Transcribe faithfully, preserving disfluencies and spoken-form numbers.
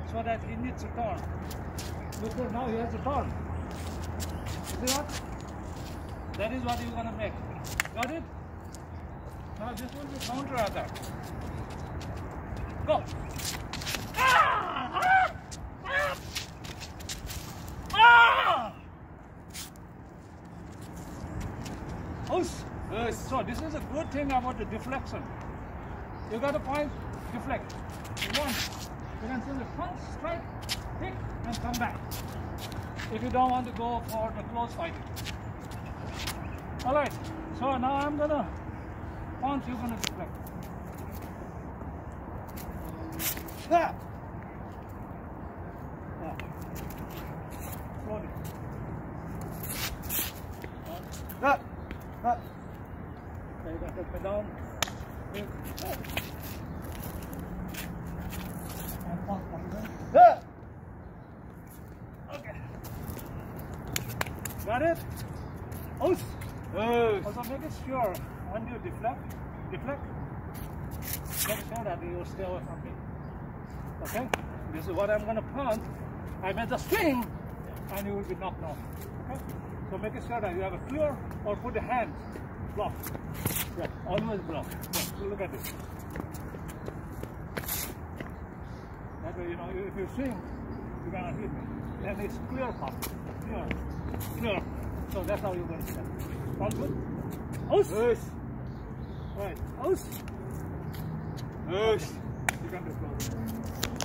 so that he needs to turn. Because now he has to turn. See what? That is what you're going to make. Got it? Now this will be counter attack. Go! Ah! Ah! Ah! Ah! Oh, so this is a good thing about the deflection. You got a point, deflect. One, you can simply punch, strike, kick, and come back. If you don't want to go for the close fighting. Alright, so now I'm gonna punch, you're gonna deflect. Ah! Ah. Slowly. Ah! Ah! Okay, you can take me down. Okay. Ah! Okay. Got it? Oh! Oh. Also make it sure when you deflect, deflect, make sure that you stay away from me. Okay? This is what I'm going to punch. I made the swing and you will be knocked off. Okay? So make sure that you have a clear or put the hand block. Yeah, always block. Yeah, look at this. That way, you know, if you swing, you're going to hit me. Then it's clear path. Clear. Clear. So that's how you're going to step. Sound good? Oos! Oos! Right. Oos! Oos! You can do close.